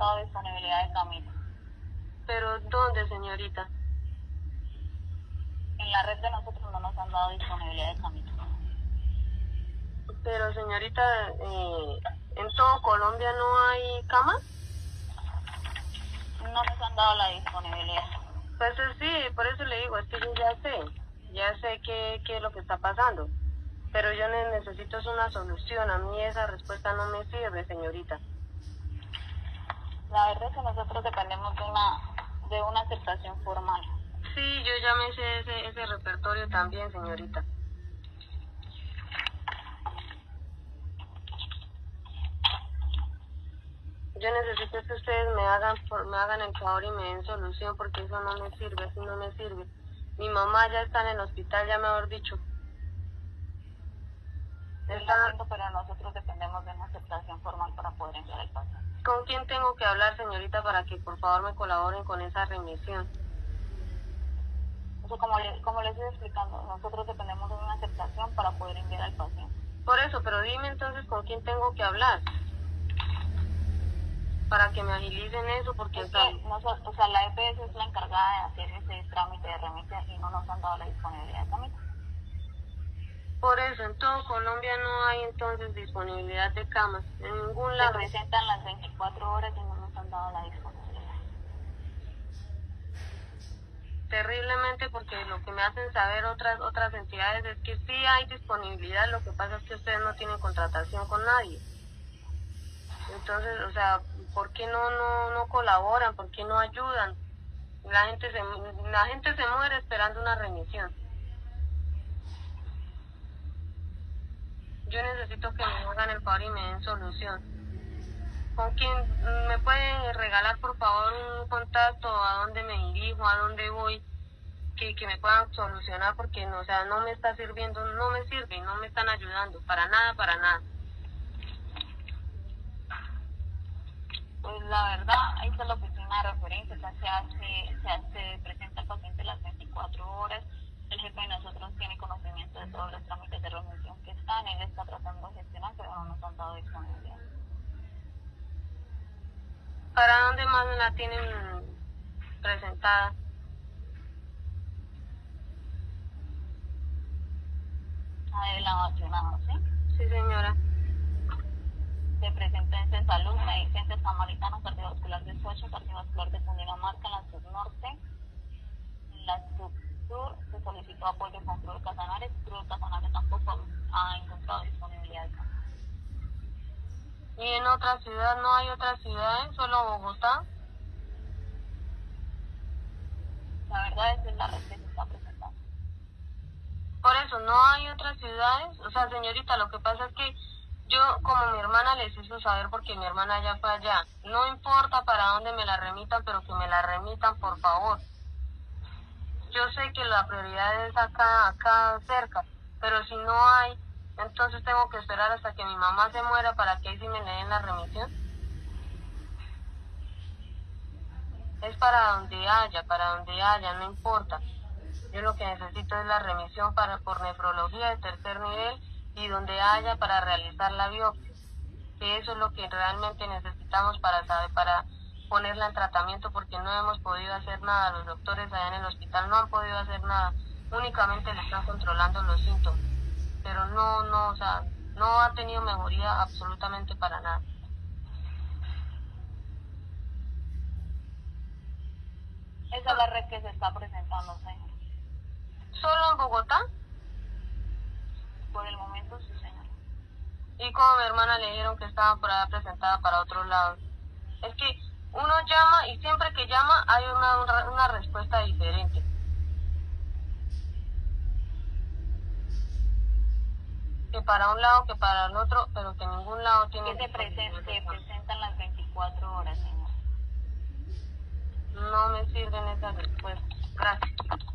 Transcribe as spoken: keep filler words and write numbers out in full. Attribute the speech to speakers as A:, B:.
A: dado disponibilidad de camino.
B: ¿Pero dónde, señorita?
A: En la red de nosotros no nos han dado disponibilidad de camino.
B: Pero, señorita, eh, ¿en todo Colombia no hay camas?
A: No nos han dado la disponibilidad.
B: Pues eh, sí, por eso le digo, es que yo ya sé, ya sé qué, qué es lo que está pasando. Pero yo ne- necesito es una solución, a mí esa respuesta no me sirve, señorita.
A: La verdad es que nosotros dependemos de una, de una aceptación formal.
B: Sí, yo ya me sé ese, ese repertorio también, señorita. Yo necesito que ustedes me hagan por- me hagan el favor y me den solución porque eso no me sirve, así no me sirve. Mi mamá ya está en el hospital, ya mejor dicho.
A: Yo
B: Está,
A: lo siento, pero nosotros dependemos de una aceptación formal para poder enviar el paciente.
B: ¿con quién tengo que hablar, señorita, para que por favor me colaboren con esa remisión?
A: O sea, como, le, como les estoy explicando, nosotros dependemos de una aceptación para poder enviar al paciente.
B: Por eso, pero dime entonces con quién tengo que hablar para que me agilicen eso, porque
A: Es
B: o sea,
A: que nosotros, o sea, la E P S es la encargada de hacer ese trámite de remisión y no nos han dado la disponibilidad de camino.
B: por eso en todo Colombia no hay entonces disponibilidad de camas, en ningún
A: Se
B: lado.
A: presentan las veinticuatro horas y no nos han dado la disponibilidad.
B: Terriblemente, porque lo que me hacen saber otras otras entidades es que sí hay disponibilidad, lo que pasa es que ustedes no tienen contratación con nadie. Entonces, o sea, ¿por qué no no no colaboran? ¿Por qué no ayudan? La gente se la gente se muere esperando una remisión. Yo necesito que me hagan el favor y me den solución. ¿Con quién me pueden regalar, por favor, un contacto? ¿A dónde me dirijo? ¿A dónde voy? Que, que me puedan solucionar, porque no, o sea, no me está sirviendo, no me sirve, no me están ayudando, para nada, para nada.
A: Pues la verdad, ahí está la oficina de referencia, o sea, se hace, se hace, presenta el paciente las veinticuatro horas, el jefe de nosotros tiene conocimiento de todos los trámites de remisión que están, él está tratando de gestionar, pero no nos han dado disponibilidad.
B: ¿Para dónde más me la tienen presentada?
A: A él abandonado, ¿sí?
B: Sí, señora.
A: Se presenta en Salud, Medicente Samaritano, Cardiovascular de Soacha, Cardiovascular de Cundinamarca, en la Subnorte, en la Subsur, se solicitó apoyo con Cruz de Casanares, Cruz de Casanares tampoco ha encontrado disponibilidad.
B: ¿Y en otra ciudad no hay otras ciudades, solo Bogotá?
A: La verdad es que la red que se está presentando.
B: Por eso, no hay otras ciudades. O sea, señorita, lo que pasa es que yo, como mi hermana les hizo saber, porque mi hermana ya fue allá, no importa para dónde me la remitan, pero que me la remitan, por favor. Yo sé que la prioridad es acá, acá cerca, pero si no hay, entonces tengo que esperar hasta que mi mamá se muera para que ahí sí me le den la remisión. Es para donde haya, para donde haya, no importa. Yo lo que necesito es la remisión para por nefrología de tercer nivel y donde haya para realizar la biopsia. Que eso es lo que realmente necesitamos para saber, para ponerla en tratamiento, porque no hemos podido hacer nada. Los doctores allá en el hospital no han podido hacer nada, únicamente le están controlando los síntomas, pero no, no, o sea, no ha tenido mejoría absolutamente para nada.
A: Esa es la red que se está presentando, señor.
B: ¿Solo en Bogotá?
A: Por el momento, sí, señor.
B: Y como mi hermana le dijeron que estaba por allá presentada para otro lado. Es que uno llama y siempre que llama hay una, una, una respuesta diferente. Que para un lado, que para el otro, pero que ningún lado tiene...
A: Que se, presenta, se presentan las veinticuatro horas, señor.
B: No me sirven esas respuestas. Gracias.